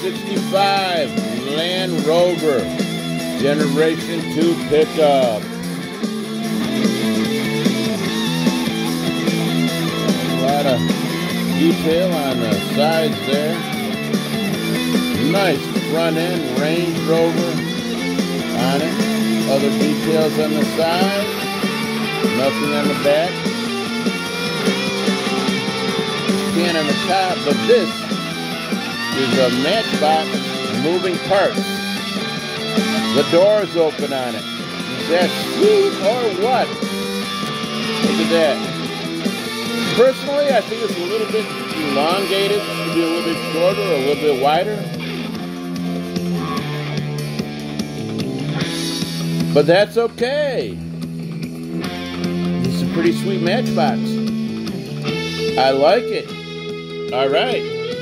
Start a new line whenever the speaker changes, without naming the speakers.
1965 Land Rover Generation 2 pickup. A lot of detail on the sides there. Nice front end Range Rover on it. Other details on the side. Nothing on the back. Can on the top, but this is a Matchbox moving parts. The door's open on it. Is that sweet or what? Look at that. Personally, I think it's a little bit elongated. It should be a little bit shorter or a little bit wider. But that's okay. This is a pretty sweet Matchbox. I like it. All right.